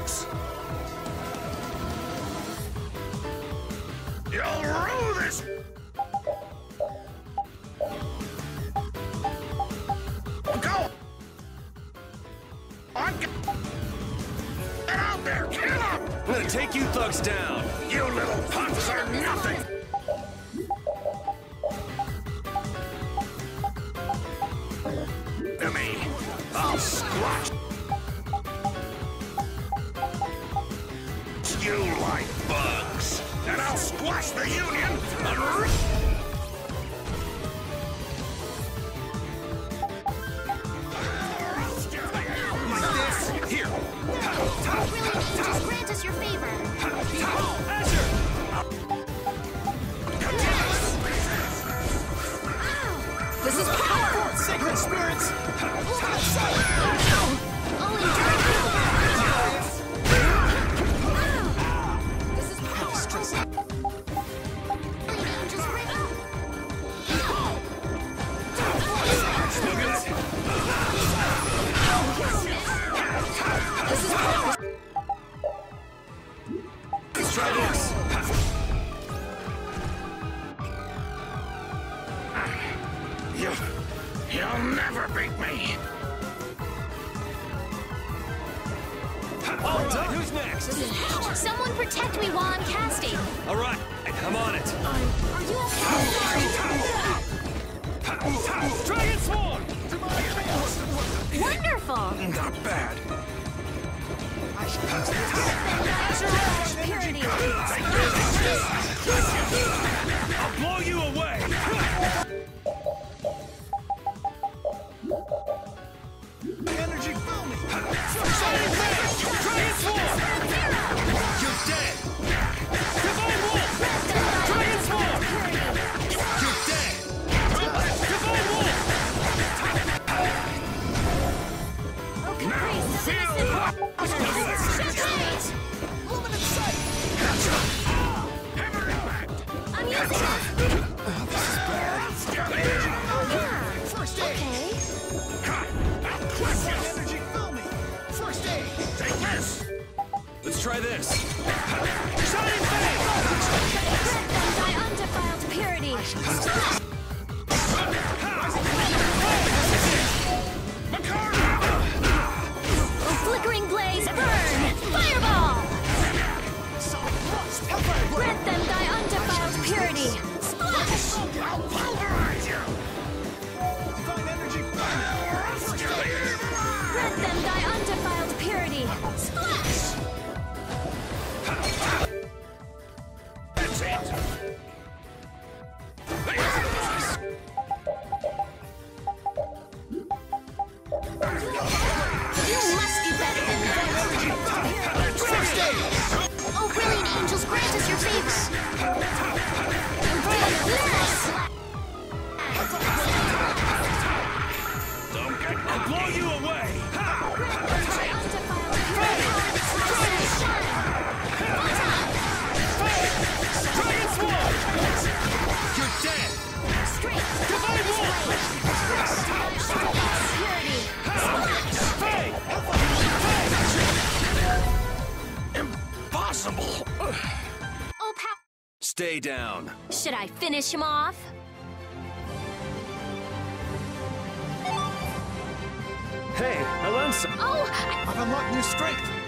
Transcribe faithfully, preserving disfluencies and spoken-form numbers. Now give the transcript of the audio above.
bugs! You'll rue this! Go! On! Get out there! Get up! I'm gonna take you thugs down! You little punks are nothing! To me, I'll squash you like bugs, and I'll squash the Union and rip. Here. Brilliant angels, grant us your favor. Azure! This is power! Sacred spirits! Only during This is power! Brilliant angels, grant This is power! Let's try this! You, you'll never beat me. All right, who's next? This is power! Someone protect me while I'm casting! All right, I'm on it. Are you okay? Dragon Swarm! Wonderful! Not bad. Purity! I'll blow you away! Energy fill me! Dragon Swarm! You're dead! Divine Wolf! Dragon Swarm! You're dead! Divine Wolf! Okay, Now feel Luminous sight! Hammer impact. I'm using this! First aid! Okay. I'll crush you. Energy fill me! First aid! Take this. Let's try this. Grant them thy undefiled purity! Oh, flickering blaze, burn! Fireball! Grant them thy undefiled purity! Splash! I'll pulverize you. Divine energy fill me! First aid! Grant them thy undefiled purity! Splash! That's it. You must do better than that! First aid! Oh, brilliant angels, grant us your favor! Yes! Don't get I'll blow you away! Dragon Swarm! You're dead! Divine Wolf! Hey! impossible. Oh, pow- Stay down. Should I finish him off? Hey, I learned some. Oh, I- I've unlocked new strength!